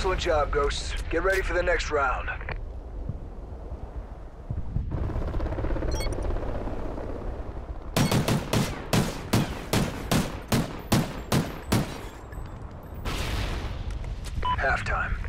Excellent job, Ghosts. Get ready for the next round. Halftime.